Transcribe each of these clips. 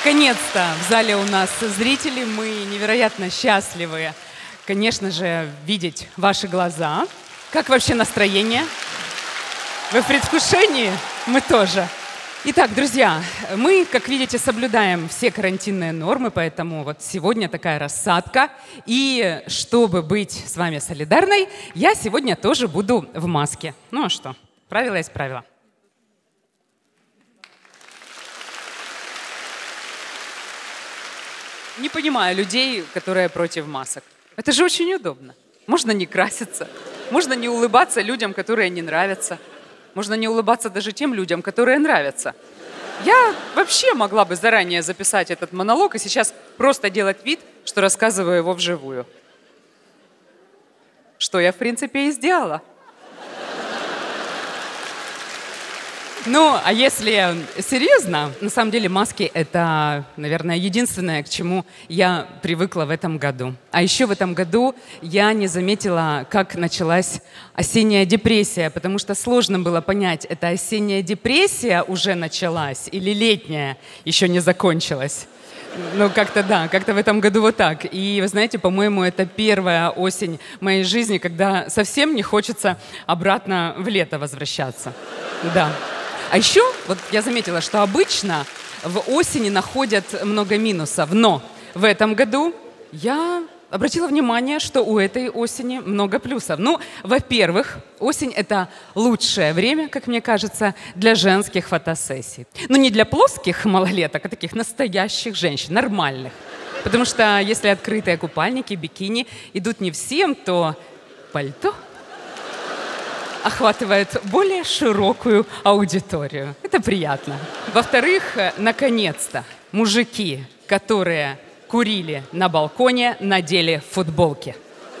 Наконец-то в зале у нас зрители. Мы невероятно счастливы, конечно же, видеть ваши глаза. Как вообще настроение? Вы в предвкушении? Мы тоже. Итак, друзья, мы, как видите, соблюдаем все карантинные нормы, поэтому вот сегодня такая рассадка. И чтобы быть с вами солидарной, я сегодня тоже буду в маске. Ну а что? Правило есть правило. Не понимаю людей, которые против масок. Это же очень удобно. Можно не краситься, можно не улыбаться людям, которые не нравятся. Можно не улыбаться даже тем людям, которые нравятся. Я вообще могла бы заранее записать этот монолог и сейчас просто делать вид, что рассказываю его вживую. Что я, в принципе, и сделала. Ну, а если серьезно, на самом деле маски — это, наверное, единственное, к чему я привыкла в этом году. А еще в этом году я не заметила, как началась осенняя депрессия, потому что сложно было понять, это осенняя депрессия уже началась или летняя еще не закончилась. Ну, как-то да, как-то в этом году вот так. И, вы знаете, по-моему, это первая осень моей жизни, когда совсем не хочется обратно в лето возвращаться. Да. А еще вот я заметила, что обычно в осени находят много минусов, но в этом году я обратила внимание, что у этой осени много плюсов. Ну, во-первых, осень — это лучшее время, как мне кажется, для женских фотосессий. Но не для плоских малолеток, а таких настоящих женщин, нормальных. Потому что если открытые купальники, бикини идут не всем, то пальто охватывает более широкую аудиторию. Это приятно. Во-вторых, наконец-то мужики, которые курили на балконе, надели футболки.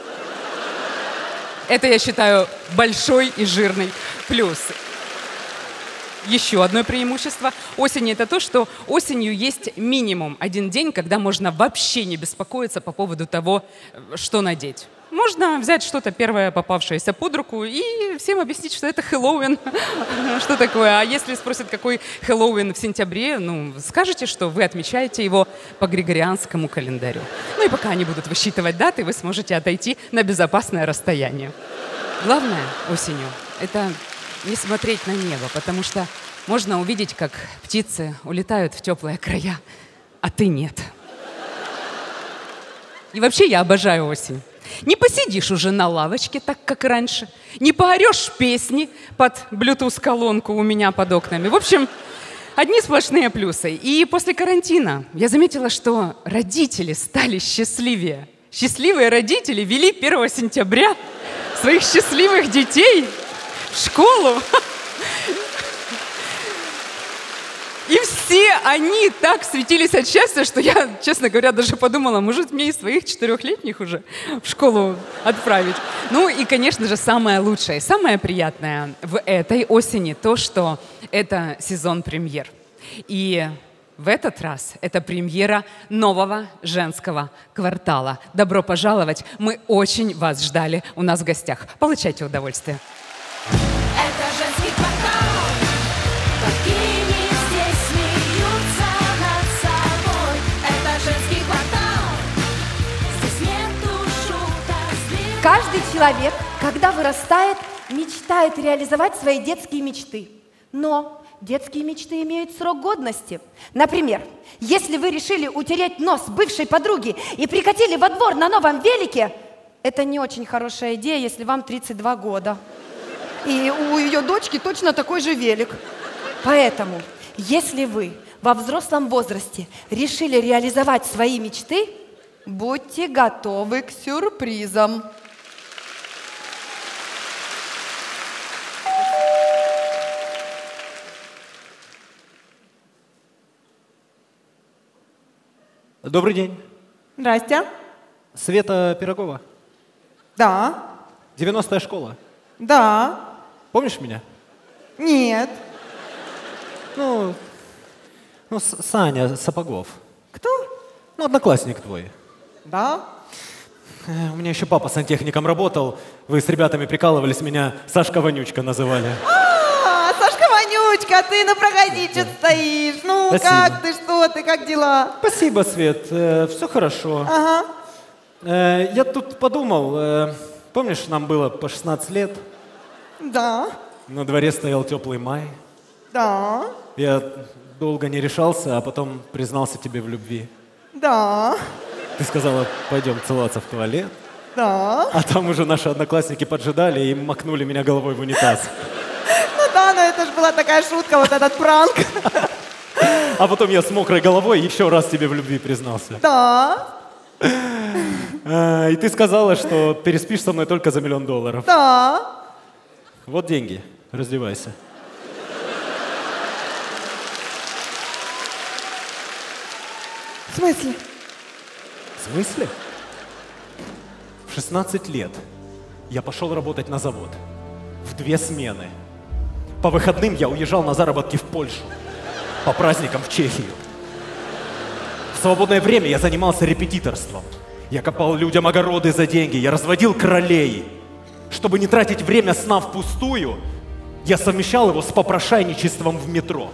Это, я считаю, большой и жирный плюс. Еще одно преимущество осени — это то, что осенью есть минимум один день, когда можно вообще не беспокоиться по поводу того, что надеть. Можно взять что-то первое попавшееся под руку и всем объяснить, что это Хэллоуин. Что такое? А если спросят, какой Хэллоуин в сентябре, ну, скажете, что вы отмечаете его по григорианскому календарю. Ну и пока они будут высчитывать даты, вы сможете отойти на безопасное расстояние. Главное осенью — это не смотреть на небо, потому что можно увидеть, как птицы улетают в теплые края, а ты нет. И вообще я обожаю осень. Не посидишь уже на лавочке, так как раньше, не поорешь песни под Bluetooth-колонку у меня под окнами. В общем, одни сплошные плюсы. И после карантина я заметила, что родители стали счастливее. Счастливые родители вели 1 сентября своих счастливых детей в школу. И все они так светились от счастья, что я, честно говоря, даже подумала, может, мне и своих 4-летних уже в школу отправить. Ну и, конечно же, самое лучшее, самое приятное в этой осени то, что это сезон премьер. И в этот раз это премьера нового женского квартала. Добро пожаловать, мы очень вас ждали у нас в гостях. Получайте удовольствие. Это женский квартал. Какими здесь смеются над собой. Это женский квартал. Здесь нету шуток злых. Каждый человек, когда вырастает, мечтает реализовать свои детские мечты. Но детские мечты имеют срок годности. Например, если вы решили утереть нос бывшей подруги и прикатили во двор на новом велике, это не очень хорошая идея, если вам 32 года. И у ее дочки точно такой же велик. Поэтому, если вы во взрослом возрасте решили реализовать свои мечты, будьте готовы к сюрпризам. Добрый день. Здрасте. Света Пирогова. Да. 90-я школа. Да. Помнишь меня? Нет. Ну, Саня Сапогов. Кто? Ну, одноклассник твой. Да. У меня еще папа сантехником работал. Вы с ребятами прикалывались, меня Сашка Вонючка называли. Сашка Вонючка, ты, ну проходи, что стоишь? Ну, Спасибо. как ты, что ты, как дела? Спасибо, Свет, все хорошо. Ага, Я тут подумал, помнишь, нам было по 16 лет, да, на дворе стоял теплый май. да, Я долго не решался, а потом признался тебе в любви. да, Ты сказала, пойдем целоваться в туалет. да. А там уже наши одноклассники поджидали и макнули меня головой в унитаз. Ну да, но это же была такая шутка, вот этот пранк. А потом я с мокрой головой еще раз тебе в любви признался. Да, И ты сказала, что переспишь со мной только за $1 миллион. да. Вот деньги, раздевайся. В смысле? В смысле? В 16 лет я пошел работать на завод. В 2 смены. По выходным я уезжал на заработки в Польшу. По праздникам в Чехию. В свободное время я занимался репетиторством. Я копал людям огороды за деньги. Я разводил кролей. Чтобы не тратить время сна впустую, я совмещал его с попрошайничеством в метро.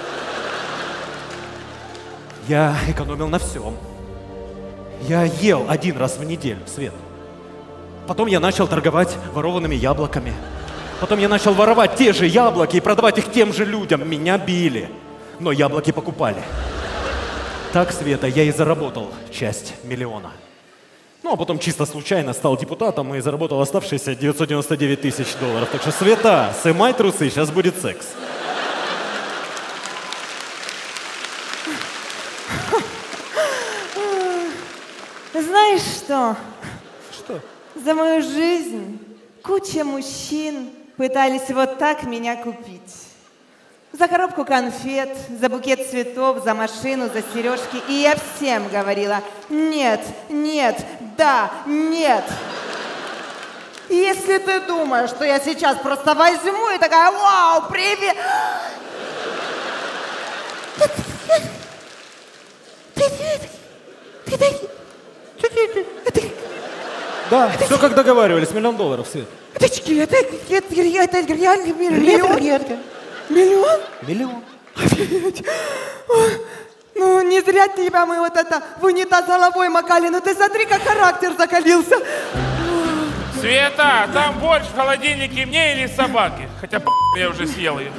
Я экономил на всем. Я ел 1 раз в неделю, Свет. Потом я начал торговать ворованными яблоками. Потом я начал воровать те же яблоки и продавать их тем же людям. Меня били, но яблоки покупали. Так, Света, я и заработал часть миллиона. Ну, а потом чисто случайно стал депутатом и заработал оставшиеся $999 тысяч. Так что, Света, сымай трусы, сейчас будет секс. Знаешь что? Что? За мою жизнь куча мужчин пытались вот так меня купить. За коробку конфет, за букет цветов, за машину, за сережки. И я всем говорила: нет, нет, да, нет. И если ты думаешь, что я сейчас просто возьму и такая: вау, привет. Да, все как договаривались, $1 миллион, Свет. Это реально миллион? Миллион? Миллион. Ну, не зря тебя мы вот это в унитаз головой макали. Ну, ты смотри, как характер закалился. Света, там борщ в холодильнике мне или собаке? Хотя я уже съел ее.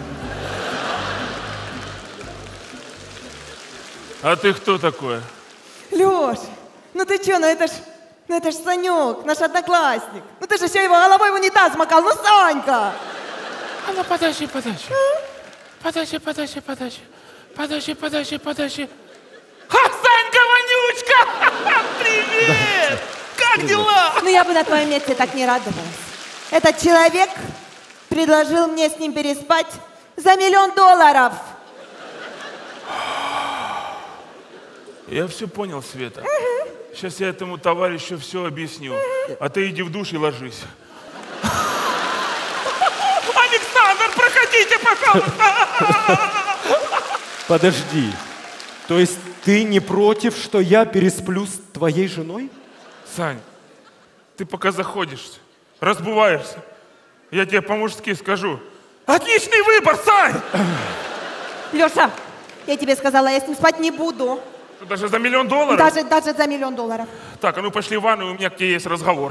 А ты кто такой? Лёш, ну ты чё, ну это ж Санёк, наш одноклассник. Ну ты же еще его головой в унитаз макал. Ну, Санька! А ну подожди. Подожди. Ха, Санька, вонючка! Привет! Как дела? Ну, я бы на твоем месте так не радовалась. Этот человек предложил мне с ним переспать за $1 миллион. Я все понял, Света. Сейчас я этому товарищу все объясню. А ты иди в душ и ложись. Александр, проходите, пожалуйста! Подожди. То есть ты не против, что я пересплю с твоей женой? Сань, ты пока заходишь, разбуваешься, я тебе по-мужски скажу. Отличный выбор, Сань! Лёша, я тебе сказала, я с ним спать не буду. Даже за $1 миллион? Даже за $1 миллион. Так, а ну пошли в ванну, у меня к тебе есть разговор.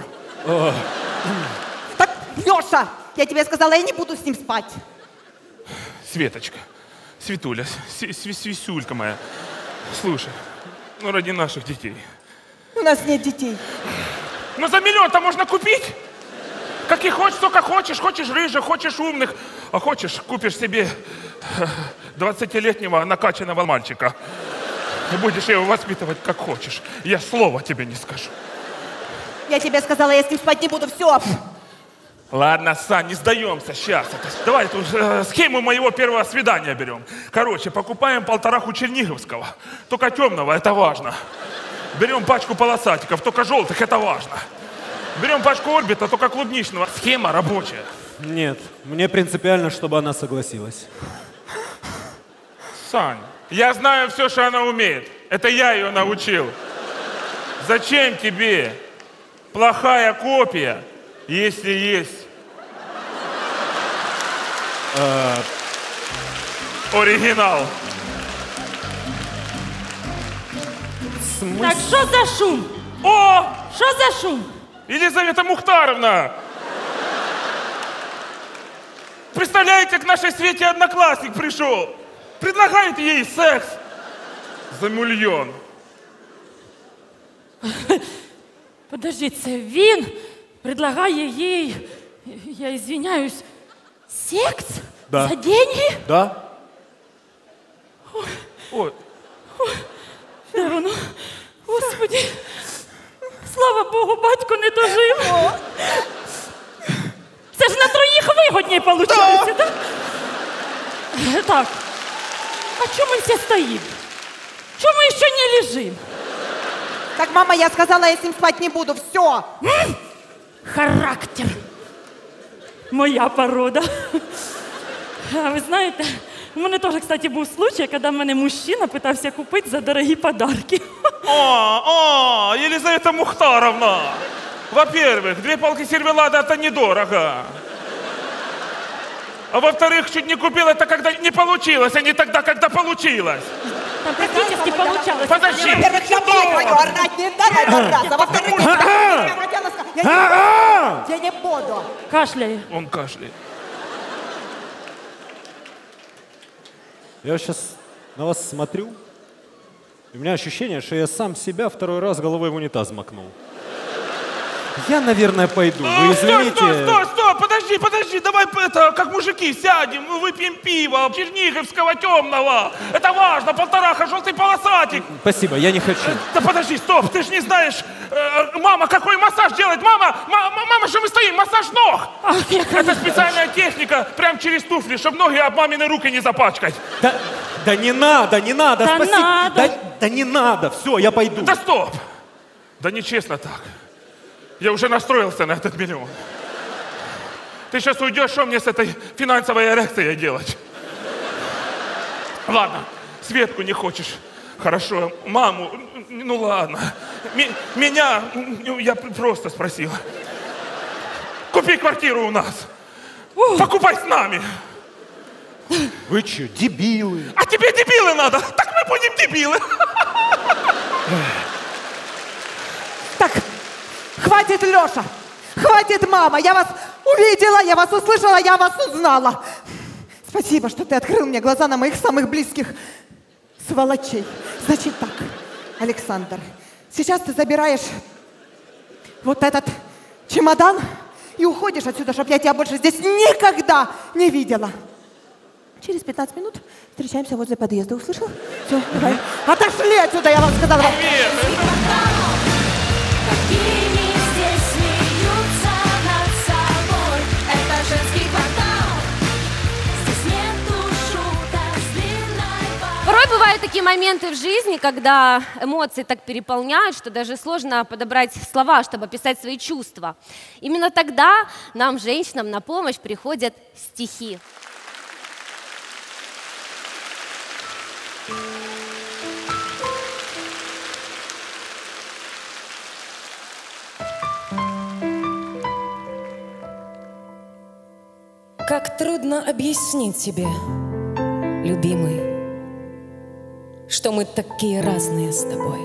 Так, Лёша, я тебе сказала, я не буду с ним спать. Светочка, Светуля, Свисюлька моя, слушай, ну ради наших детей. У нас нет детей. Ну за $1 миллион-то можно купить. Каких хочешь, столько хочешь. Хочешь рыжих, хочешь умных. А хочешь, купишь себе 20-летнего накачанного мальчика. И будешь его воспитывать как хочешь. Я слова тебе не скажу. Я тебе сказала, я с ним спать не буду, все. Ладно, Сань, не сдаемся, сейчас. Давай эту схему моего первого свидания берем. Короче, покупаем 1,5 черниговского. Только темного, это важно. Берем пачку полосатиков, только желтых, это важно. Берем пачку орбита, только клубничного. Схема рабочая. Нет, мне принципиально, чтобы она согласилась. Сань, я знаю все, что она умеет. Это я ее научил. Зачем тебе плохая копия, если есть? Оригинал. Так, що за шум? О! Що за шум? Елизавета Мухтаровна! Представляете, к нашей Свете одноклассник пришел. Предлагает ей секс за мільйон. Подожди, це він предлагає їй, я извиняюсь, секс? Да. За деньги? Да? Ой, Де воно? Господи, слава Богу, батько не дожив. Це ж на троїх вигодній виходить, так? Так, а чому ми всі стоїмо? Чому ми ще не лежимо? Так, мама, я сказала, я с ним спать не буду. Все. Характер. Моя порода. А ви знаєте, у мене теж, кстати, був случай, коли мене мужчина питався купити за дорогі подарки. Елизавета Мухтаровна. Во-первых, 2 палки сервелада это недорого. А во-вторых, чуть не купил это, когда не получилось, а не тогда, когда получилось. Там практически получалось. Подожди. Во-первых, я мать твою орать не надо раз. А во-вторых, я не буду. Кашляє. Он кашляет. Я сейчас на вас смотрю, и у меня ощущение, что я сам себя 2-й раз головой в унитаз макнул. Я, наверное, пойду. Вы извините. Стой, подожди, давай это, как мужики, сядем, выпьем пиво, черниговского темного. Это важно, 1,5 желтый полосатик. Спасибо, я не хочу. Да подожди, стоп, ты ж не знаешь, мама, какой массаж делает, мама, что мы стоим, массаж ног. Это специальная техника, прям через туфли, чтобы ноги об мамины руки не запачкать. Да не надо, Да спасибо. надо. Да не надо, все, я пойду. Да стоп, да нечестно так. Я уже настроился на этот 1 миллион. Ты сейчас уйдешь, что мне с этой финансовой эрекцией делать? Ладно, Светку не хочешь. Хорошо, маму, ну ладно. Меня, я просто спросил. Купи квартиру у нас. Покупай с нами. Вы что, дебилы? А тебе дебилы надо? Так мы будем дебилы. Так, хватит, Леша. Хватит, мама. Я вас увидела, я вас услышала, я вас узнала. Спасибо, что ты открыл мне глаза на моих самых близких сволочей. Значит так, Александр, сейчас ты забираешь вот этот чемодан и уходишь отсюда, чтобы я тебя больше здесь никогда не видела. Через 15 минут встречаемся возле подъезда. Услышал? Все, давай. Отошли отсюда, я вам сказала. Какими здесь смеются над собой. Это женский квартал. Здесь нету шуток с длинной. Порой бывают такие моменты в жизни, когда эмоции так переполняют, что даже сложно подобрать слова, чтобы описать свои чувства. Именно тогда нам, женщинам, на помощь приходят стихи. Как трудно объяснить тебе, любимый, что мы такие разные с тобой,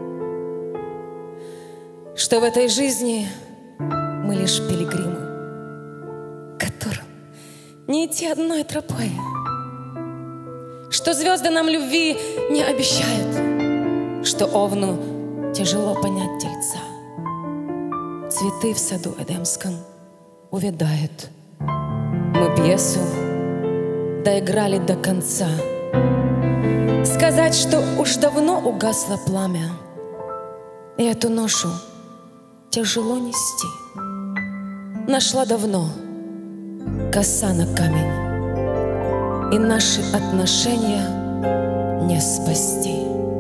что в этой жизни мы лишь пилигримы, которым не идти одной тропой, что звезды нам любви не обещают, что овну тяжело понять тельца, цветы в саду эдемском увядают. Мы пьесу доиграли до конца. Сказать, что уж давно угасло пламя, и эту ношу тяжело нести. Нашла давно коса на камень, и наши отношения не спасти.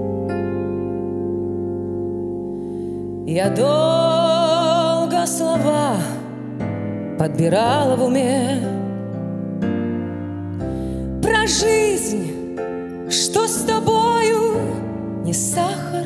Я долго слова подбирала в уме про жизнь, что с тобою не сахар.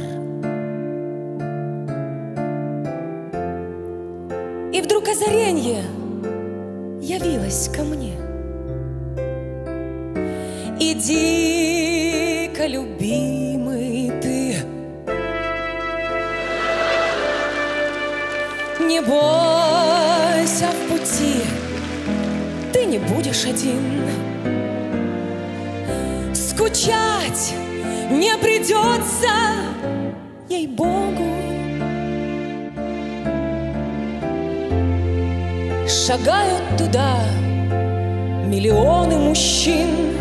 И вдруг озаренье явилось ко мне. Иди-ка, любимый, ты, не бойся в пути, ты не будешь один. Скучать не придется, ей-богу. Шагают туда миллионы мужчин.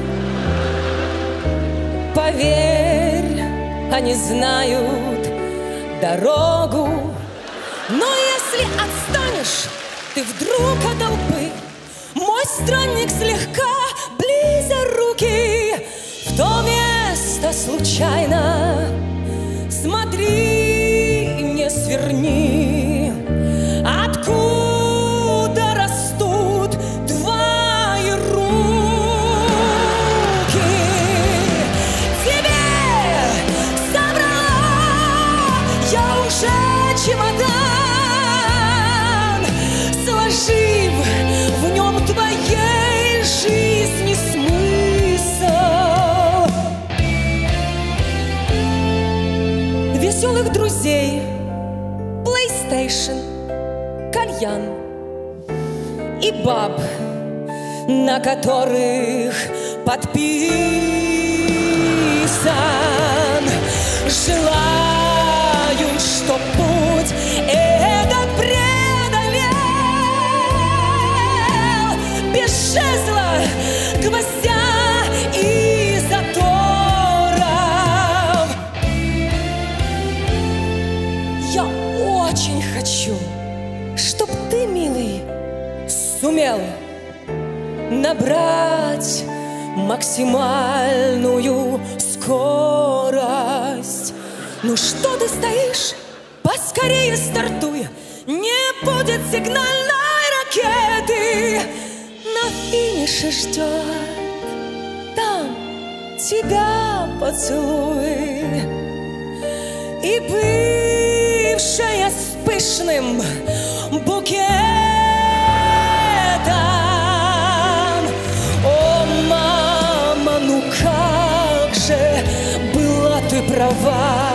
Поверь, они знают дорогу. Но если отстанешь ты вдруг от толпы, мой странник слегка близоруки, в то место случайно смотри, не сверни, откуда растут твои руки. Тебе собрала я уже чемодан, сложив в нем твоей жизни смысл. Веселых друзей, PlayStation, кальян и баб, на которых подписан. Желаю, чтоб путь этот преодолел без жезла, гвоздя и заторов. Я очень хочу, чтоб ты, милый, сумел набрать максимальную скорость. Ну что ты стоишь? Поскорее стартуй, не будет сигнальной ракеты. На финише ждет там тебя поцелуй. И бывшая с пышным букетом. О, мама, ну как же была ты права.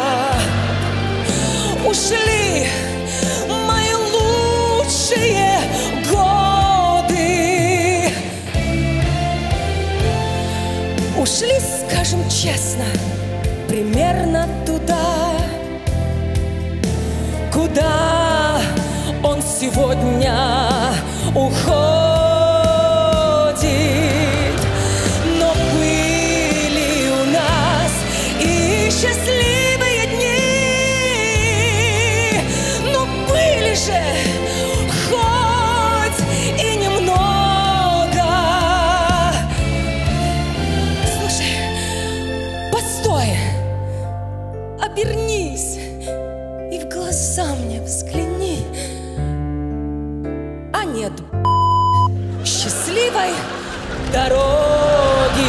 Ушли мои лучшие годы. Ушли, скажем честно, примерно туда, куда он сегодня уходит. Но были у нас и счастливые дни, но были же хоть и немного. Слушай, постой, обернись и в глаза мне взгляни. А нет, счастливой дороги.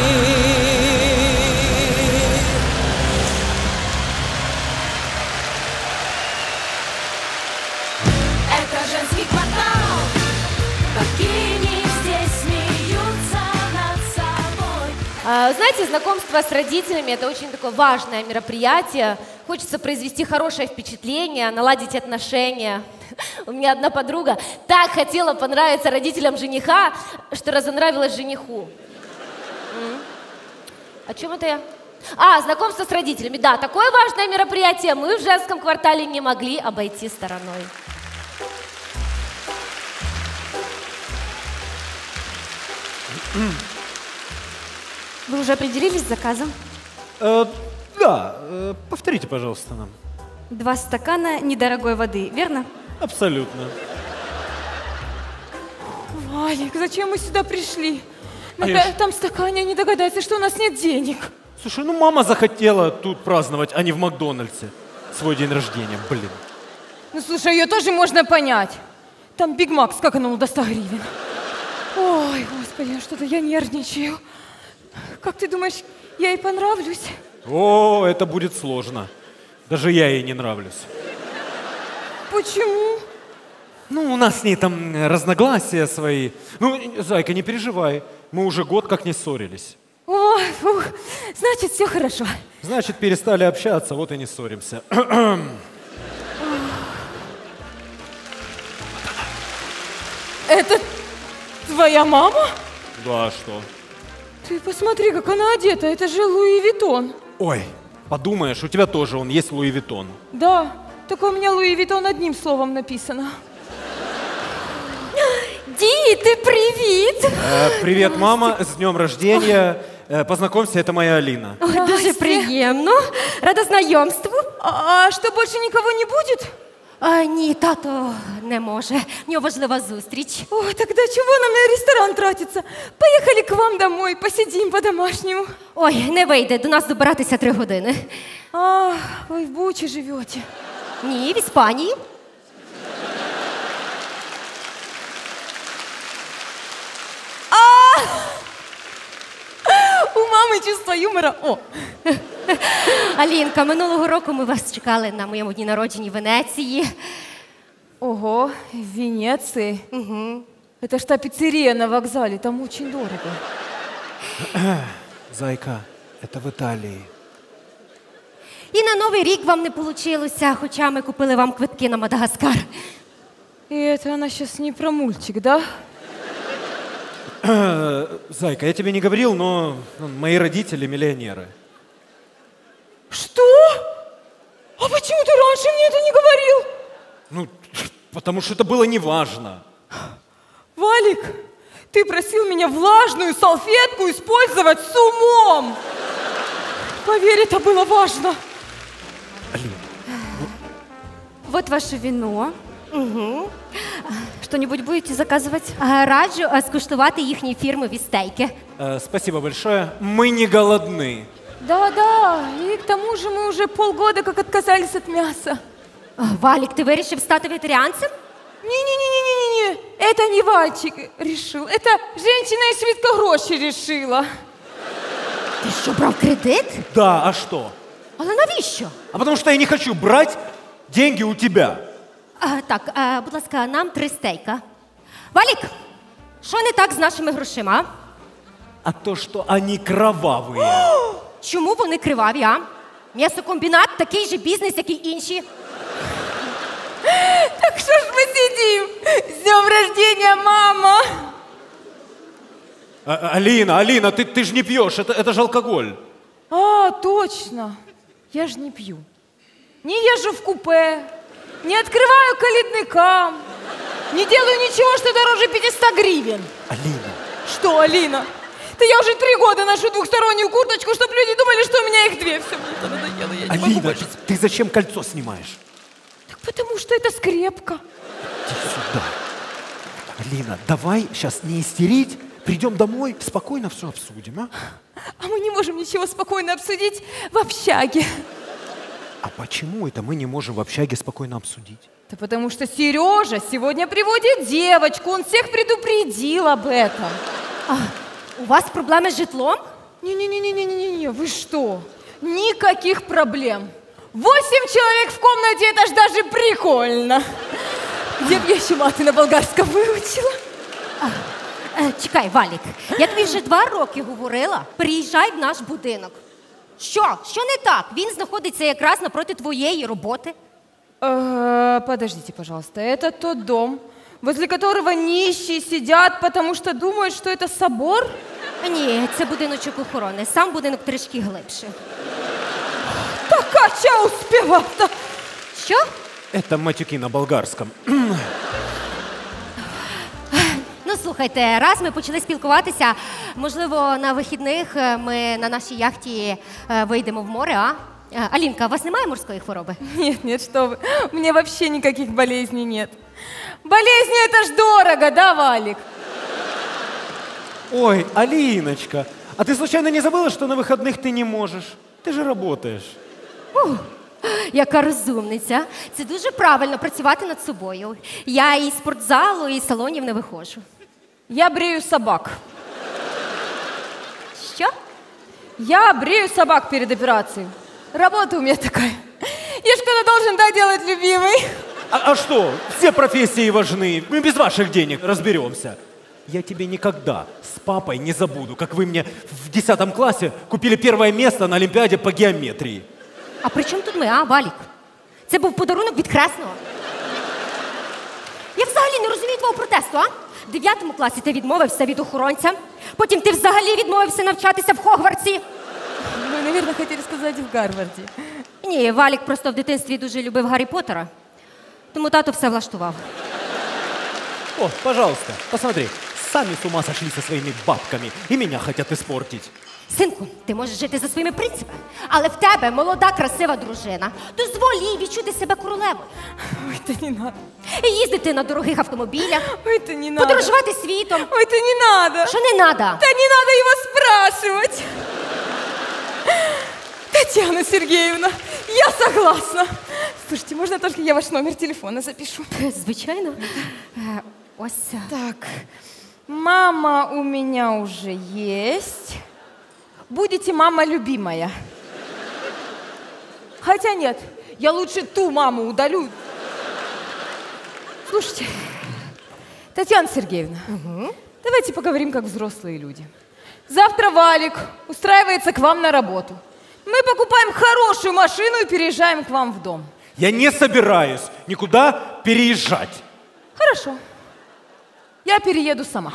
Это женский квартал. Богини здесь смеются над собой. Знаете, знакомство с родителями – это очень такое важное мероприятие. Хочется произвести хорошее впечатление, наладить отношения. У меня одна подруга так хотела понравиться родителям жениха, что разонравилась жениху. О чем это я? Знакомство с родителями. Да, такое важное мероприятие мы в женском квартале не могли обойти стороной. Вы уже определились с заказом? Да, повторите, пожалуйста, нам. 2 стакана недорогой воды, верно? Абсолютно. Валик, зачем мы сюда пришли? А На я ж- 5-м стакане не догадается, что у нас нет денег. Слушай, ну мама захотела тут праздновать, а не в Макдональдсе свой день рождения, блин. Ну, слушай, ее тоже можно понять. Там Биг Мак скаканул до 100 гривен. Ой, господи, что-то я нервничаю. Как ты думаешь, я ей понравлюсь? О, это будет сложно. Даже я ей не нравлюсь. Почему? Ну, у нас с ней там разногласия свои. Ну, зайка, не переживай. Мы уже год как не ссорились. О, О, фух, значит, все хорошо. Значит, перестали общаться, вот и не ссоримся. Это твоя мама? Да, что? Ты посмотри, как она одета, это же Луи Виттон. Ой, подумаешь, у тебя тоже он есть Луи Виттон. Да, только у меня Луи Виттон одним словом написано. Діти, привіт! Привет, мама, с днем рождения. Познакомься, это моя Алина. Ой, дуже приємно. Рада знайомству. А что, больше никого не будет? Ні, тато не може. В нього важлива зустріч. Ой, тогда чего нам на ресторан тратиться? Поехали к вам домой, посидим по-домашнему. Ой, не вийде, до нас добиратися 3 години. А, вы в Буче живете. Ні, в Іспанії. У мамы чувство юмора. О! Алінка, минулого року ми вас чекали на моєму дні народження в Венеції. Ого, в Венеции? Угу. Это ж та пиццерия на вокзале, там очень дорого. Зайка, это в Италии. І на Новий рік вам не вийшло, хоча ми купили вам квитки на Мадагаскар. И это она сейчас не про мультик, да? Зайка, я тебе не говорил, но мои родители миллионеры. Что? А почему ты раньше мне это не говорил? Ну, потому что это было неважно. Валик, ты просил меня влажную салфетку использовать с умом. Поверь, это было важно. Алина. Вот ваше вино. Угу. Что-нибудь будете заказывать? Раджу скуштувати їхні фірмові стейки. Спасибо большое. Мы не голодны. Да-да, и к тому же мы уже полгода как отказались от мяса. Валик, ты вирішив стати вегетаріанцем? Не-не-не-не-не, это не Вальчик решил, это женщина из Швидкогроші решила. Ти що, брав кредит? Да, а что? Але навіщо? А потому что я не хочу брать деньги у тебя. Так, будь ласка, нам 3 стейка. Валік, що не так з нашими грошима? А то, что они кровавые. Чому вони криваві, а? М'ясокомбінат – такий же бізнес, як і інші. Так что ж мы сидим? С днем рождения, мама! Алина, ты же не пьешь, это же алкоголь. А, точно. Я же не пью. Не езжу в купе, не открываю калитника, не делаю ничего, что дороже 500 гривен. Алина. Что, Алина? Да я уже 3 года ношу двухстороннюю курточку, чтобы люди думали, что у меня их 2. Все, мне это надоело, я не могу больше. Ты зачем кольцо снимаешь? Так потому что это скрепка. Иди сюда. Алина, давай сейчас не истерить, придем домой, спокойно все обсудим, а? А мы не можем ничего спокойно обсудить в общаге. А почему это мы не можем в общаге спокойно обсудить? Да потому что Сережа сегодня приводит девочку, он всех предупредил об этом. У вас проблеми з житлом? Не-не-не-не-не-не, вы что? Никаких проблем. 8 человек в комнате, это ж даже прикольно. Где б я ще мати на болгарському вивчила? Чекай, Валік, я тобі вже 2 роки говорила, приїжджай в наш будинок. Що? Що не так? Він знаходиться якраз напроти твоєї роботи. Подождите, пожалуйста, это тот дом, возле которого нищие сидят, потому что думают, что это собор? Ні, це будиночок охорони. Сам будинок трішки глибше. Так Катя успівала. Що? Это матюки на болгарском. Ну, слухайте, раз ми почали спілкуватися, можливо, на вихідних ми на нашій яхті вийдемо в море, а? Алінка, у вас немає морської хвороби? Нет, что вы. У меня вообще никаких болезней нет. Болезни это ж дорого, да, Валик? Ой, Алиночка, а ты случайно не забыла, что на выходных ты не можешь? Ты же работаешь. Яка розумниця. Це дуже правильно працювати над собою. Я і з спортзалу, і з салонів не виходжу. Я брею собак. Що? Я брею собак перед операцией. Работа у меня такая. Я ж когда должен так делать, любимый. А что? Все профессии важны. Мы без ваших денег разберемся. Я тебе никогда с папой не забуду, как вы мне в 10 классе купили первое место на Олимпиаде по геометрии. А при чому тут ми, Валік? Це був подарунок від Кресного. Я взагалі не розумію твого протесту, В 9 класі ти відмовився від охоронця, потім ти взагалі відмовився навчатися в Хогвартсі. Ви, наверное, хотіли сказати в Гарварді. Ні, Валік просто в дитинстві дуже любив Гаррі Поттера, тому тато все влаштував. О, пожалуйста, посмотри. Сами с ума сошли со своими бабками и меня хотят испортить. Синку, ти можеш жити за своїми принципами, але в тебе молода, красива дружина. Дозволь їй відчути себе королевою. Ой, та не надо. І їздити на дорогих автомобілях. Ой, та не надо. Подорожувати світом. Ой, та не надо. Що не надо? Та не надо его спрашивать. Татьяна Сергеевна, я согласна. Слушайте, можно только я ваш номер телефона запишу? Звичайно. Ось. Так, мама у меня уже есть. Будете мама любимая. Хотя нет, я лучше ту маму удалю. Слушайте, Татьяна Сергеевна, давайте поговорим как взрослые люди. Завтра Валик устраивается к вам на работу. Мы покупаем хорошую машину и переезжаем к вам в дом. Я не собираюсь никуда переезжать. Хорошо. Я перееду сама.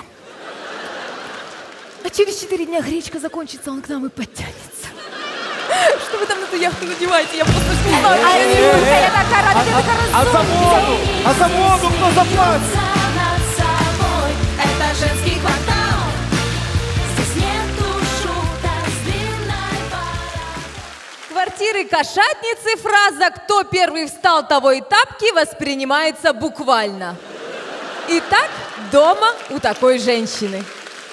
А через 4 дня гречка закончится, он к нам и подтянется. Что вы там на ту яхту надеваете? Я просто не знаю. Я такая рада, ты такая разумная. А за воду кто заплатит? Над собой. Это женский квартал. Здесь нету шуток с длинной парой. Квартиры кошатницы фраза «Кто первый встал, того и тапки» воспринимается буквально. Итак, дома у такой женщины.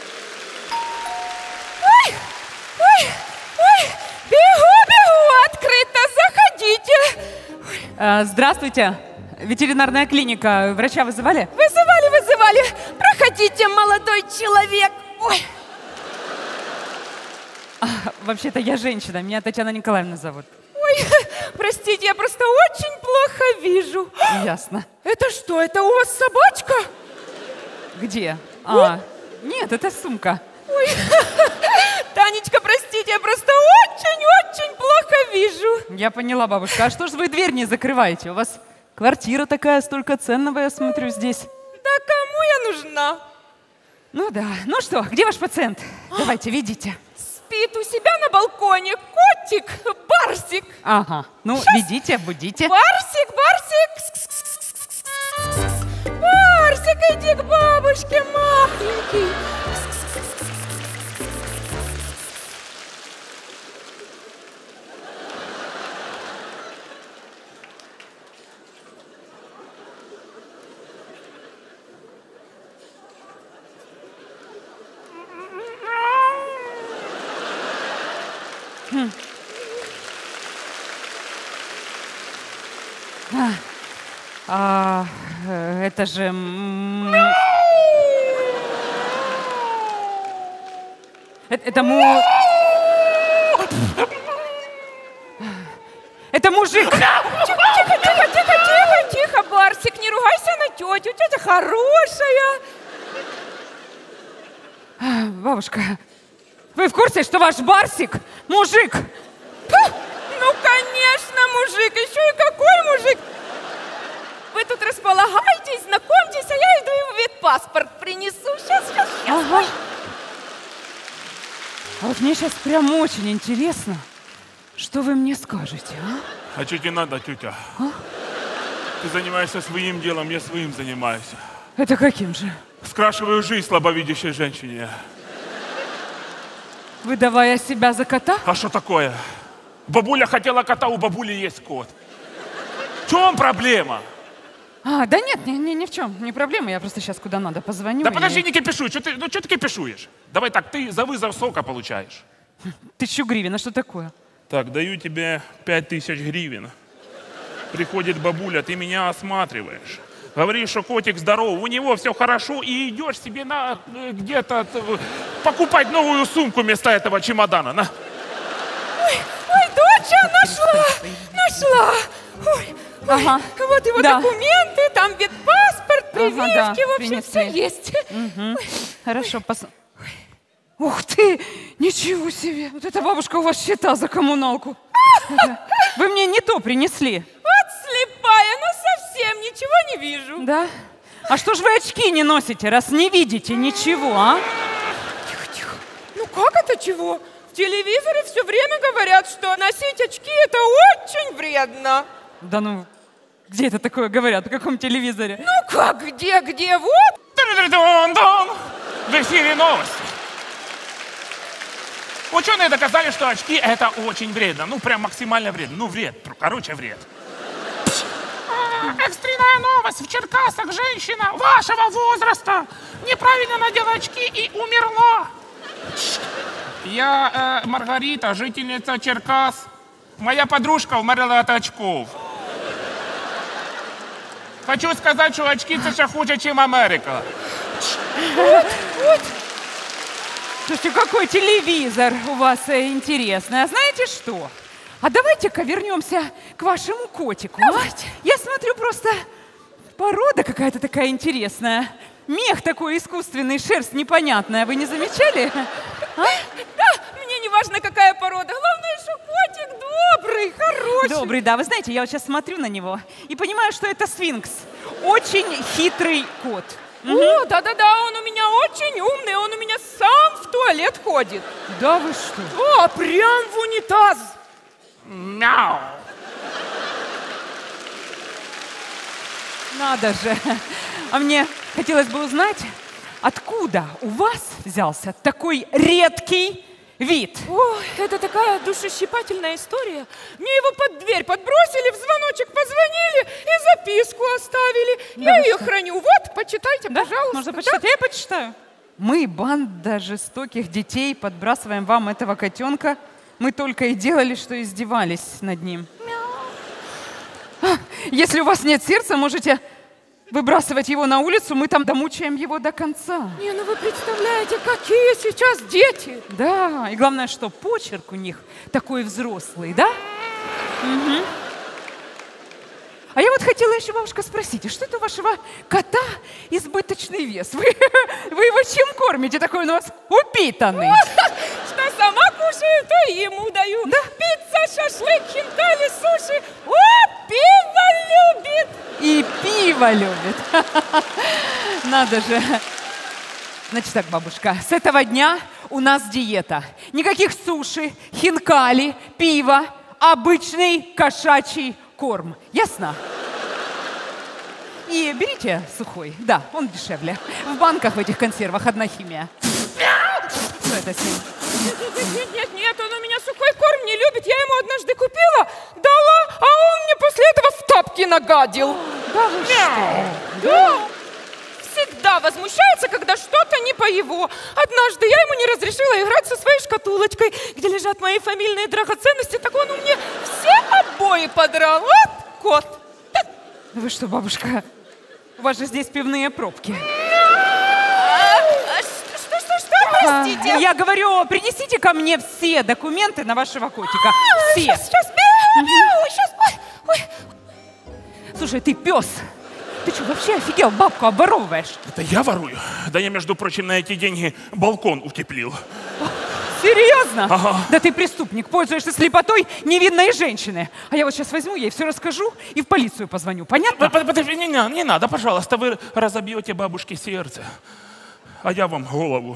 Ой, ой, ой, бегу, открыто, заходите. Здравствуйте. Ветеринарная клиника. Врача вызывали? Вызывали. Проходите, молодой человек. Ой. Вообще-то я женщина. Меня Татьяна Николаевна зовут. Ой, простите, я просто очень плохо вижу. Ясно. Это что, это у вас собачка? Где? Нет, это сумка. Ой, Танечка, простите, я просто очень-очень плохо вижу. Я поняла, бабушка. А что ж вы дверь не закрываете? У вас квартира такая, столько ценного, я смотрю, здесь. Да кому я нужна? Ну да. Ну что, где ваш пациент? Давайте, ведите. Спит у себя на балконе котик, Барсик. Ага. Ну, ведите, будите. Барсик. Барсик, иди к бабушке, махленький. Это же... Это мужик. Тихо, Барсик, не ругайся на тетю, тетя хорошая. Бабушка, вы в курсе, что ваш Барсик мужик? Ну, конечно, мужик, еще и какой мужик? Вы тут располагайтесь, знакомьтесь, а я иду ему ветпаспорт принесу. Сейчас. Ага. А вот мне сейчас прям очень интересно, что вы мне скажете, а? А что тебе надо, тетя? Ты занимаешься своим делом, я своим занимаюсь. Это каким же? Скрашиваю жизнь слабовидящей женщине. Выдавая себя за кота? А что такое? Бабуля хотела кота, у бабули есть кот. В чем проблема? Да нет, ни в чем, не проблема. Я просто сейчас куда надо позвоню. Да подожди, не кипишуй. Что ты кипишуешь? Давай так, ты за вызов сока получаешь. 1000 гривен, а что такое? Так, даю тебе 5000 гривен. Приходит бабуля, ты меня осматриваешь. Говоришь, что котик здоров, у него все хорошо, и идешь себе на где-то покупать новую сумку вместо этого чемодана. На. Ой, доча, нашла. Ой, Ага. вот его Да. документы, там ветпаспорт, прививки, да, в общем, принесли. все есть. Мгм. Ой. Хорошо, Ух ты, ничего себе. Вот эта бабушка у вас счета за коммуналку. Вы мне не то принесли. Вот слепая, ну совсем ничего не вижу. Да? А что ж вы очки не носите, раз не видите ничего, а? Тихо. Ну как это чего? В телевизоре все время говорят, что носить очки – это очень вредно. Да ну, где это такое говорят? В каком телевизоре? Ну как, где, вот. В эфире новости. Ученые доказали, что очки это очень вредно. Ну, прям максимально вредно. Ну, вред. Короче, вред. Экстренная новость. В Черкасах женщина вашего возраста неправильно надела очки и умерла. Я Маргарита, жительница Черкас. Моя подружка умерла от очков. Хочу сказать, что очки це ще хуже, чем Америка. Вот. Слушайте, какой телевизор у вас интересный. А знаете что? А давайте-ка вернемся к вашему котику. Давайте. Я смотрю, просто порода какая-то такая интересная. Мех такой искусственный, шерсть непонятная. Вы не замечали? А? Да, мне не важно, какая порода. Главное, что котик добрый, хороший. Добрый, да. Вы знаете, я вот сейчас смотрю на него и понимаю, что это сфинкс. Очень хитрый кот. О, да-да-да, он у меня очень умный, он у меня сам в туалет ходит. Да вы что? О, прям в унитаз. Мяу. Надо же. А мне хотелось бы узнать, откуда у вас взялся такой редкий вид? Ой, это такая душещипательная история. Мне его под дверь подбросили, в звоночек позвонили и записку оставили. Да я ее храню. Вот, почитайте, да? пожалуйста. Можно почитать? Да? Я почитаю. Мы, банда жестоких детей, подбрасываем вам этого котенка. Мы только и делали, что издевались над ним. Если у вас нет сердца, можете выбрасывать его на улицу, мы там домучаем его до конца. Не, ну вы представляете, какие сейчас дети. Да, и главное, что почерк у них такой взрослый, да? Угу. А я вот хотела еще, бабушка, спросить, что это у вашего кота избыточный вес? Вы его чем кормите? Такой он у вас упитанный. Что сама кушаю, то и ему даю. Да? Пицца, шашлык, хинкали, суши. О, пиво любит. И пиво любит. Надо же. Значит так, бабушка, с этого дня у нас диета. Никаких суши, хинкали, пива, обычный кошачий корм. Ясно? И берите сухой. Да, он дешевле. В банках в этих консервах одна химия. Что это с ним? Нет, он у меня сухой корм не любит. Я ему однажды купила, дала, а он мне после этого в тапки нагадил. Да вы что? Да. Всегда возмущается, когда что-то не по его. Однажды я ему не разрешила играть со своей шкатулочкой, где лежат мои фамильные драгоценности, так он у меня все обои подрал. Вот кот. Вы что, бабушка? У вас же здесь пивные пробки. Что, простите? Я говорю, принесите ко мне все документы на вашего котика. Все. Сейчас. Ой. Слушай, ты пес. Ты что, вообще офигел? Бабку обворовываешь? Это я ворую? Да я, между прочим, на эти деньги балкон утеплил. Серьезно? Ага. Да ты преступник, пользуешься слепотой невинной женщины. А я вот сейчас возьму, ей все расскажу и в полицию позвоню. Понятно? Подожди, не надо, пожалуйста, вы разобьете бабушке сердце, а я вам голову.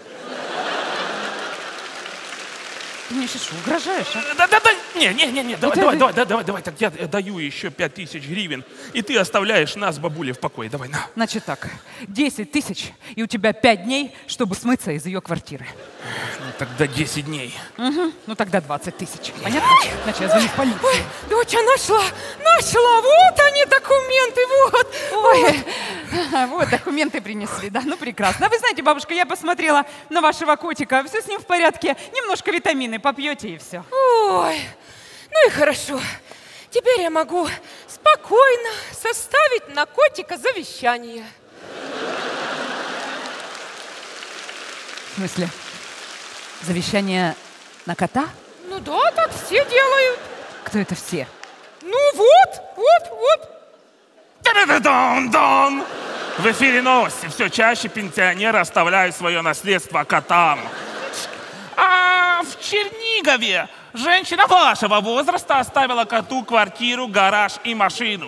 Ты мне сейчас что, угрожаешь, а? Да, не, давай, так я даю еще 5000 гривен, и ты оставляешь нас, бабуля, в покое. Давай, на. Значит так, 10 000, и у тебя 5 дней, чтобы смыться из ее квартиры. Ну, тогда 10 дней. Угу. Ну, тогда 20 000. Понятно? Значит, я звоню в полицию. Ой, доча нашла. Вот они, документы, вот. Ой, вот документы принесли, да, ну прекрасно. А вы знаете, бабушка, я посмотрела на вашего котика, все с ним в порядке, немножко витамины попьете и все. Ой, ну и хорошо. Теперь я могу спокойно составить на котика завещание. В смысле? Завещание на кота? Ну да, так все делают. Кто это все? Ну вот. Та-да-да-дан-дан! В эфире новости. Все чаще пенсионеры оставляют свое наследство котам. А в Чернигове женщина вашего возраста оставила коту квартиру, гараж и машину.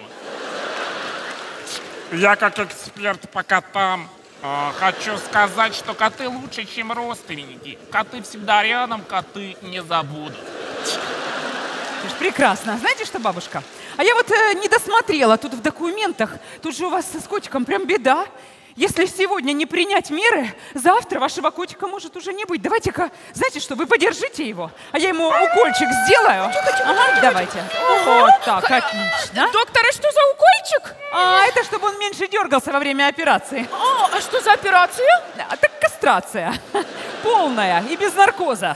Я как эксперт по котам хочу сказать, что коты лучше, чем родственники. Коты всегда рядом, коты не забудут. Прекрасно. Знаете что, бабушка? А я вот не досмотрела тут в документах. Тут же у вас с котиком прям беда. Если сегодня не принять меры, завтра вашего котика может уже не быть. Давайте-ка, знаете что, вы подержите его, а я ему укольчик сделаю. Ага, давайте. Вот так, отлично. Доктор, а что за укольчик? А это чтобы он меньше дергался во время операции. А что за операция? А, так кастрация. Полная и без наркоза.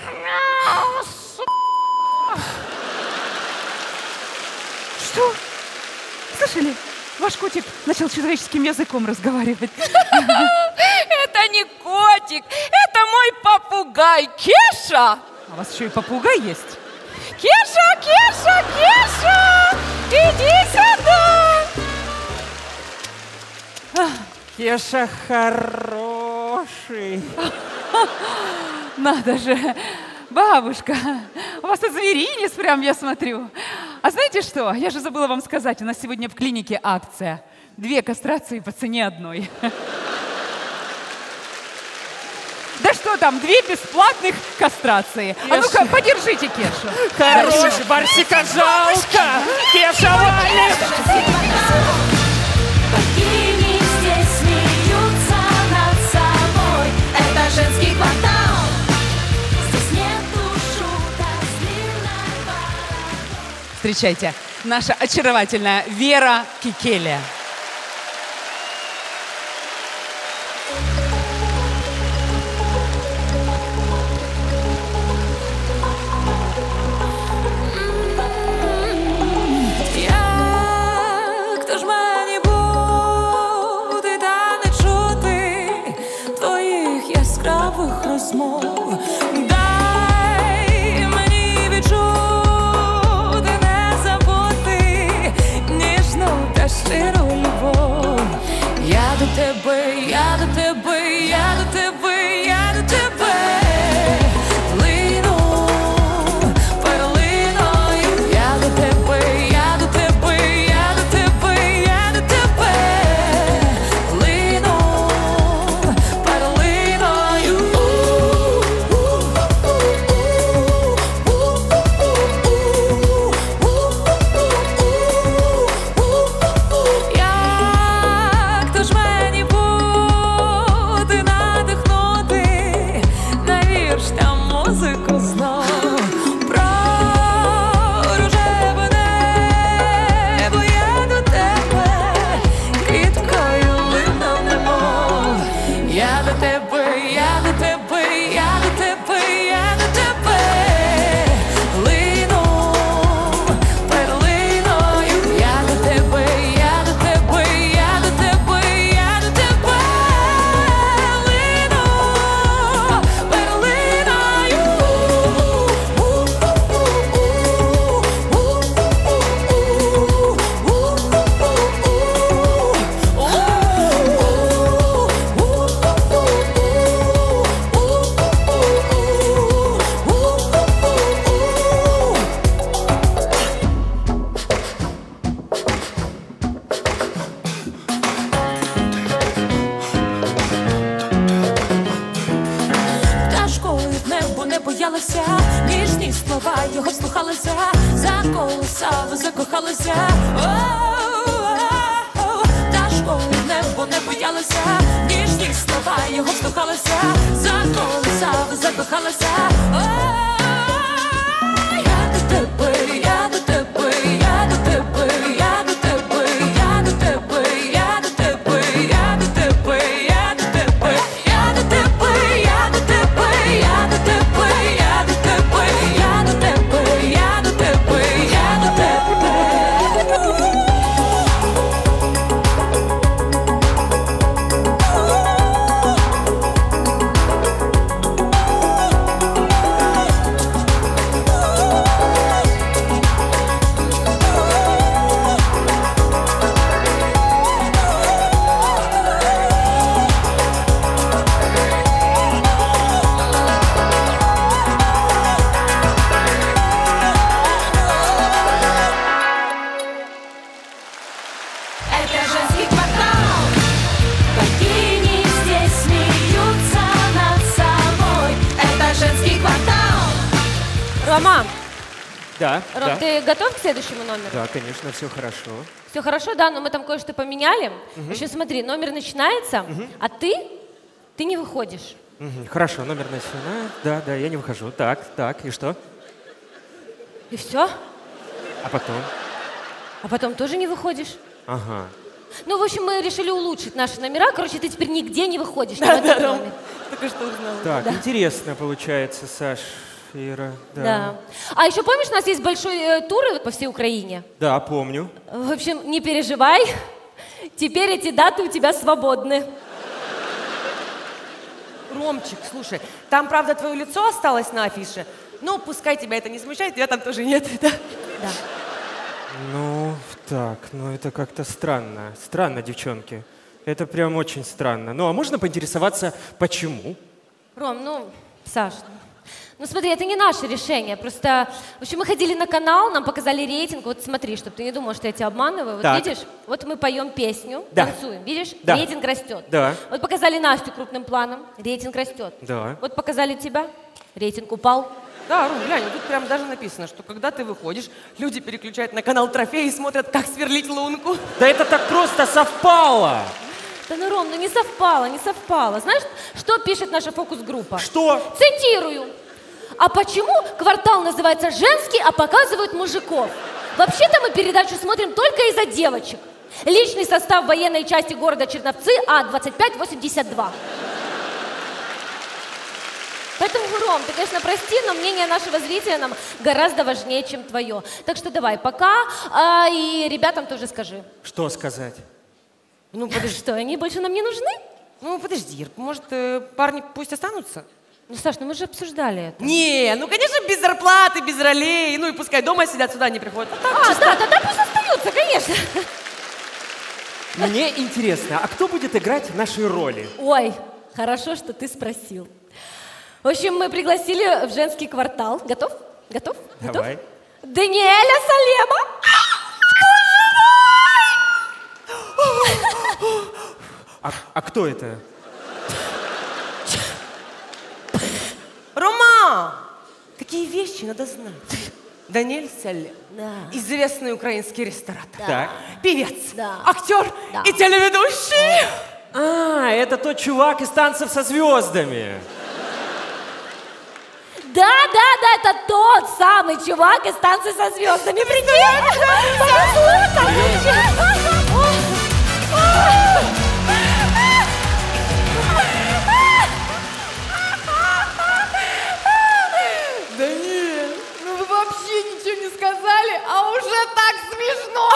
Что? Слышали? Ваш котик начал человеческим языком разговаривать. Это не котик, это мой попугай Кеша. А у вас еще и попугай есть? Кеша, Кеша, Кеша, иди сюда. Кеша хороший. Надо же. Бабушка, у вас тут зверинец прям, я смотрю. А знаете что? Я же забыла вам сказать, у нас сегодня в клинике акция. 2 кастрации по цене одной. Да что там, 2 бесплатных кастрации. А ну-ка, подержите Кешу. Хороший, Барсика жалко. Кеша валит. Богини здесь смеются над собой. Это женский квартал. Встречайте, наша очаровательная Вера Кикелия. Хто ж мені буде та не чути твоїх яскравих розмов? Дай мені відчути, не забути ніжну та щиру любов. Я до тебе, я до тебе, я до тебе, я до тебе. Ніжні слова його вслухалися, заколисав, закохалися. Та школи небо не боялися, ніжні слова його вслухалися, заколисав, закохалися. Я до тебе, я до тебе, я до тебе, я до тебе, я до тебе, я до тебе, я до тебе, я до тебе, я до тебе, я до тебе, я до тебе, я до тебе, я до тебе, я до тебе, я до тебе. Рома, Да, Ром, да. ты готов к следующему номеру? Да, конечно, все хорошо. Все хорошо, да, но мы там кое-что поменяли. В общем, смотри, номер начинается, а ты не выходишь. Хорошо, номер начинает. Да, да, я не выхожу. Так, и что? И все? А потом? А потом тоже не выходишь. Ага. Ну, в общем, мы решили улучшить наши номера. Короче, ты теперь нигде не выходишь. Да, да, Ром. Только что узнала. Так, интересно получается, Саш, Ира. Да. А еще помнишь, у нас есть большой тур по всей Украине? Да, помню. В общем, не переживай. Теперь эти даты у тебя свободны. Ромчик, слушай, там, правда, твое лицо осталось на афише, но пускай тебя это не смущает, тебя там тоже нет. Да? Да. Ну, так, это как-то странно. Странно, девчонки. Это прям очень странно. Ну, а можно поинтересоваться, почему? Ром, Саш, смотри, это не наше решение. Просто, в общем, мы ходили на канал, нам показали рейтинг. Вот смотри, чтобы ты не думал, что я тебя обманываю. Вот Так. видишь, вот мы поем песню, Да. танцуем. Видишь, Да. рейтинг растет. Да. Вот показали Настю крупным планом, рейтинг растет. Да. Вот показали тебя, рейтинг упал. Да, Ром, глянь, тут прям даже написано, что когда ты выходишь, люди переключают на канал Трофей и смотрят, как сверлить лунку. Да это так просто совпало! Да ну, Ром, не совпало. Знаешь, что пишет наша фокус-группа? Что? Цитирую. А почему квартал называется женский, а показывают мужиков? Вообще-то мы передачу смотрим только из-за девочек. Личный состав военной части города Черновцы А-2582. Поэтому, Ром, ты, конечно, прости, но мнение нашего зрителя нам гораздо важнее, чем твое. Так что давай, пока, и ребятам тоже скажи. Что сказать? Ну, подожди. Что, они больше нам не нужны? Ну, подожди, Ирка, может, парни пусть останутся? Ну, Саш, мы же обсуждали это. Не, конечно, без зарплаты, без ролей. Ну и пускай дома сидят, сюда не приходят. А так, Да, тогда пусть остаются, конечно. Мне интересно, а кто будет играть наши роли? Ой, хорошо, что ты спросил. В общем, мы пригласили в женский квартал. Готов? Давай. Даниэля Салема. А кто это? Рома! Какие вещи надо знать? Даниэль Салем. Да. Известный украинский ресторатор. Так. Певец, Да. актер Да. и телеведущий. А, это тот чувак из «Танцев со звездами». Да, это тот самый чувак из «Танцы со звездами». Прикинь? Даниэль, ну вы вообще ничего не сказали, а уже так смешно.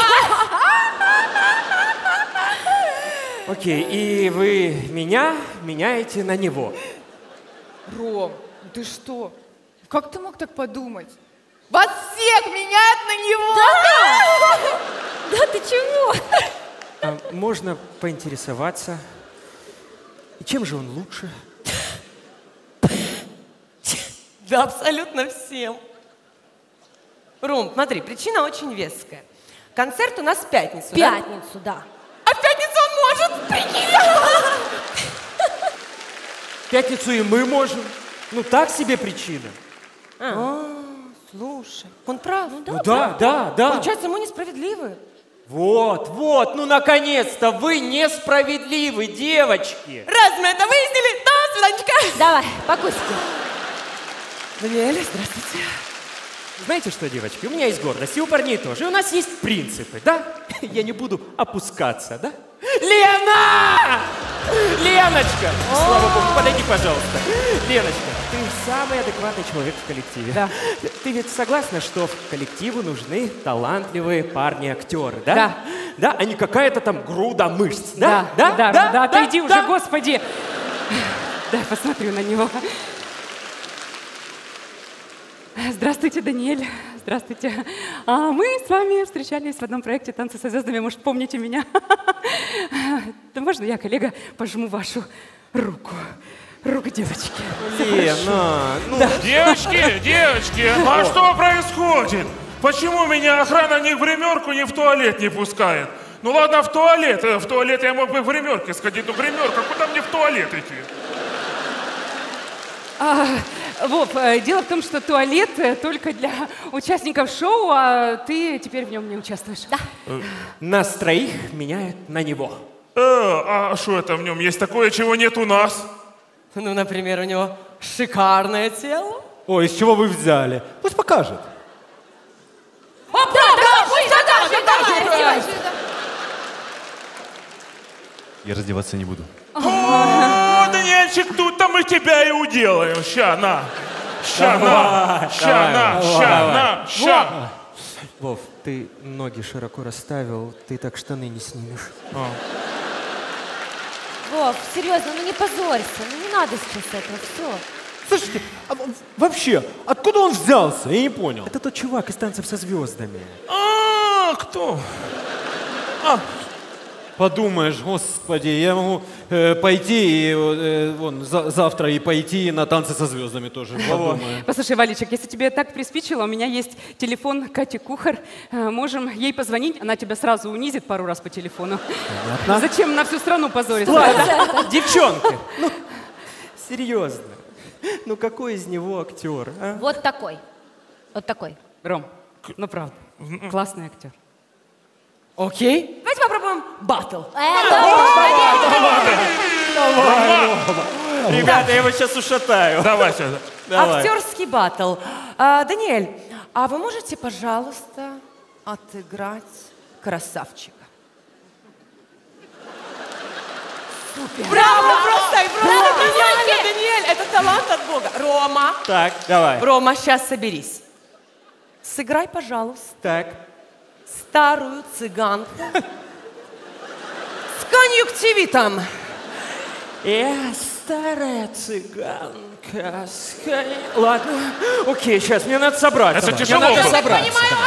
Окей, и вы меня меняете на него. Ром, ты что? Как ты мог так подумать? Вас всех меняют на него! Да ты чего? А можно поинтересоваться, чем же он лучше? Да, абсолютно всем. Ром, смотри, причина очень веская. Концерт у нас в пятницу, В пятницу, да. А в пятницу он может, прикинь! В пятницу и мы можем. Ну, так себе причина. Слушай, он прав. Ну да. Получается, мы несправедливы. Вот, ну наконец-то вы несправедливы, девочки. Раз мы это выяснили, до свиданечка. Давай, покусики. Даниэль, здравствуйте. Знаете что, девочки, у меня есть гордость, и у парней тоже. И у нас есть принципы, да? Я не буду опускаться, да? Лена! Леночка! Слава богу, подойди, пожалуйста. Леночка, ты самый адекватный человек в коллективе. Да. Ты ведь согласна, что в коллективу нужны талантливые парни-актеры, да? Да. Да, а не какая-то там груда мышц, да? Да, отойди уже, Господи. Дай посмотрю на него. Здравствуйте, Даниэль. Здравствуйте. Мы с вами встречались в одном проекте «Танцы со звездами». Может, помните меня? Да можно я, коллега, пожму вашу руку? Руку девочки. Лена, ну... Девочки, а что происходит? Почему меня охрана ни в гримерку, ни в туалет не пускает? Ну ладно, в туалет. В туалет я мог бы в гримерке сходить, но гримерка, куда мне в туалет идти? Вов, дело в том, что туалет только для участников шоу, а ты теперь в нем не участвуешь. Да. Нас троих меняют на него. А что это в нем? Есть такое, чего нет у нас? Ну, например, у него шикарное тело. Ой, из чего вы взяли? Пусть покажет. Я раздеваться не буду. О, Даниэльчик, тут-то мы тебя и уделаем. Ща, на. Ща. Вов, ты ноги широко расставил, ты так штаны не снимешь. Вов, серьезно, ну не позорься, ну не надо сейчас этого, все. Слушайте, а вообще, откуда он взялся? Я не понял. Это тот чувак из «Танцев со звездами». Кто? Подумаешь, господи, я могу пойти и завтра и пойти на «Танцы со звездами» тоже. Подумаю. Послушай, Валичек, если тебе так приспичило, у меня есть телефон Кати Кухар. Можем ей позвонить, она тебя сразу унизит пару раз по телефону. Понятно. Зачем на всю страну позориться? Девчонки, ну, серьезно. Ну какой из него актер, а? Вот такой. Вот такой. Ром, ну правда, классный актер. Окей. Давайте попробуем баттл. Давай, ребята, я его сейчас ушатаю. Давай сюда. Актерский баттл. Даниэль, а вы можете, пожалуйста, отыграть красавчика? Супер. Браво, просто, Даниэль, это талант от Бога. Рома. Так, давай. Рома, сейчас соберись. Сыграй, пожалуйста. Так. Старую цыганку с конъюнктивитом. Я старая цыганка. Ладно, окей, сейчас мне надо собраться. Это тяжело. Я так понимаю,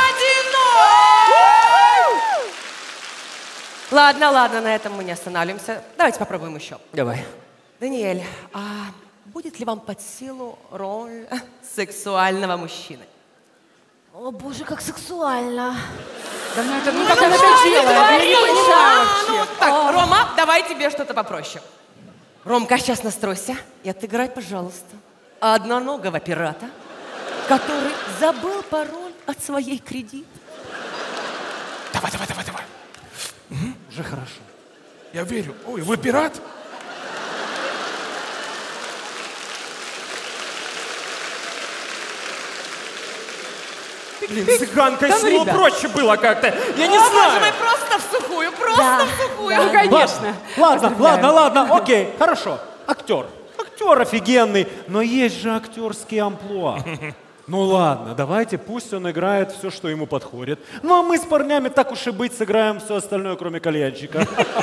1-0. Ладно, на этом мы не останавливаемся. Давайте попробуем еще. Давай. Даниэль, а будет ли вам под силу роль сексуального мужчины? О, боже, как сексуально. Да ну это, как она это делает? Так, Рома, давай тебе что-то попроще. Ромка, сейчас настройся и отыграй, пожалуйста, одноногого пирата, который забыл пароль от своей кредитки. Давай. Уже хорошо. Я верю. Ой, вы пират? Блин, цыганкой слово проще было как-то. Я не знаю. Мы просто в сухую, в сухую. Ну, конечно. Ладно, окей, хорошо. Актер офигенный, но есть же актерские амплуа. Ну ладно, давайте, пусть он играет все, что ему подходит. Ну а мы с парнями, так уж и быть, сыграем все остальное, кроме кальянчика.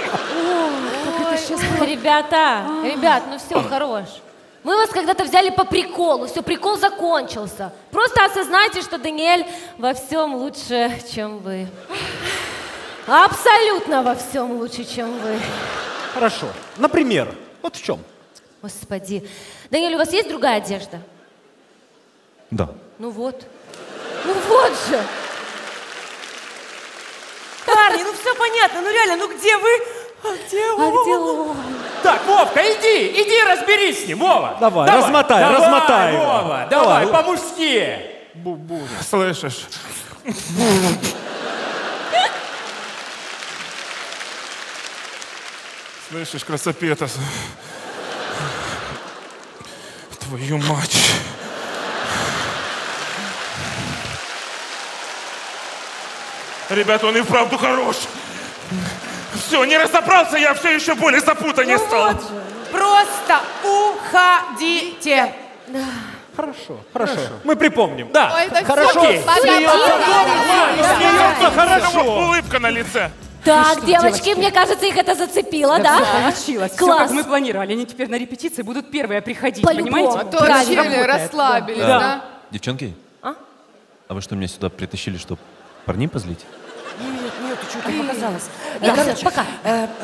Ребят, ну все, хорош. Мы вас когда-то взяли по приколу, все, прикол закончился. Просто осознайте, что Даниэль во всем лучше, чем вы. Абсолютно во всем лучше, чем вы. Хорошо. Например, вот в чем? Господи. Даниэль, у вас есть другая одежда? Да. Ну вот же. Парни, ну все понятно, ну реально, ну где вы? А где он? Так, Вовка, иди разберись с ним, Вова. Давай, размотай его. Вова, давай, по-мужски. Слышишь? Слышишь, красопетас? Твою мать. Ребята, он и вправду хорош. Все, не разобрался, я все еще более запутаннее стал. Просто уходите. Хорошо. Мы припомним. Да. Ой, так Хорошо. Смеется хорошо. Улыбка на лице. Так, девочки, мне кажется, их это зацепило, да? Получилось. Все, Класс. как мы планировали. Они теперь на репетиции будут первые приходить, По-любому. понимаете? А то вообще расслабились, да? Девчонки? А вы что, меня сюда притащили, чтобы парней позлить? Нет, ты что-то показалось. Нет, всё, пока.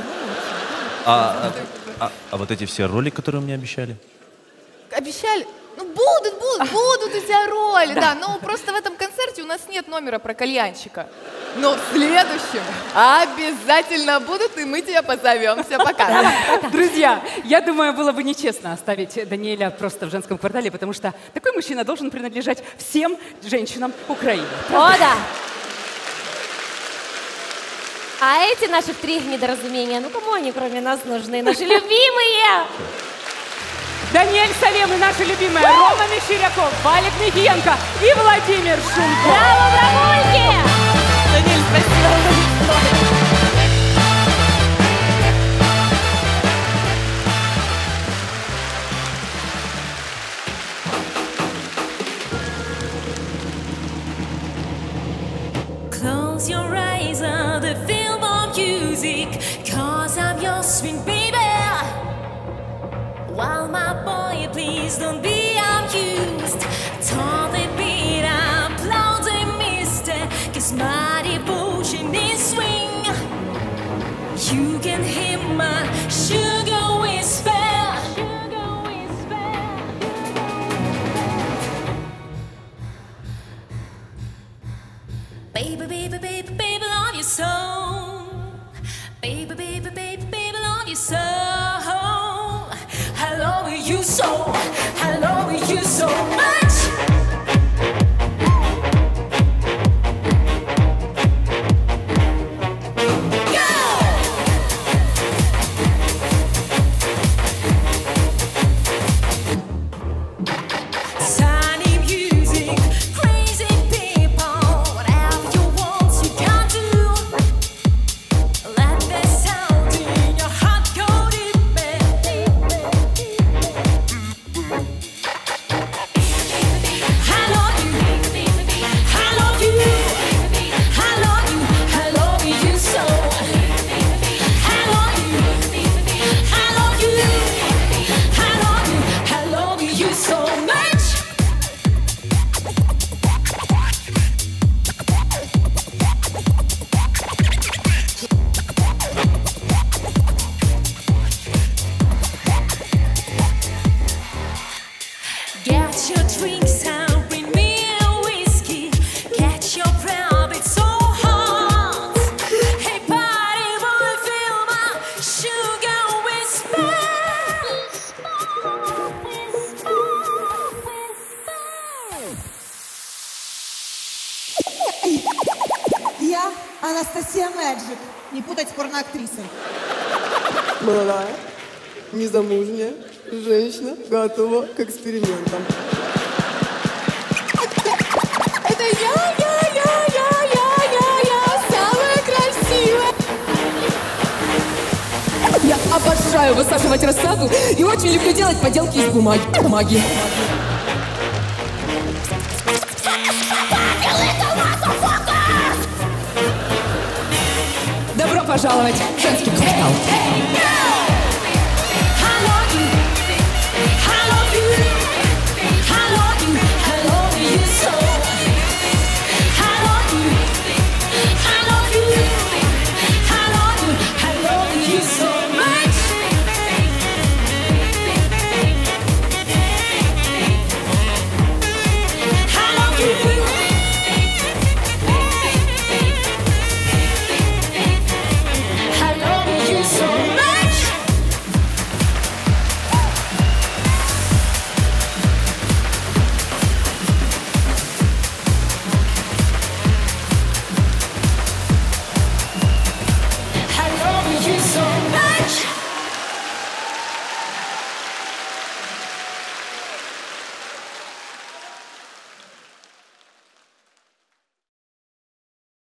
А вот эти все роли, которые мне обещали? Обещали? Ну, будут у тебя роли, да. Но просто в этом концерте у нас нет номера про кальянщика. Но в следующем обязательно будут, и мы тебя позовем. Все, пока. Друзья, я думаю, было бы нечестно оставить Даниэля просто в женском квартале, потому что такой мужчина должен принадлежать всем женщинам Украины. О, да. А эти наших 3 недоразумения, ну кому они кроме нас нужны? Наши любимые! Даниэль Салем и наши любимые Рома Мещеряков, Валик Михиенко и Владимир Шумко. Браво, бравульки! Даниэль, спасибо. Close your eyes and feel my music, 'cause I'm your swing baby. While my boy, please don't be amused. Turn the beat up, loud and mister, 'cause my devotion is swing. You can hear my sugar whisper. Baby, baby, baby, baby, love you so. Baby, baby, baby, baby, love you so. I love you so. I love you so much. Я Анастасия Мэджик. Не путать с порноактрисой. Молодая, незамужняя женщина готова к экспериментам. Это я, самая красивая. Я обожаю высаживать рассаду и очень люблю делать поделки из бумаги. Добро пожаловать в женский квартал.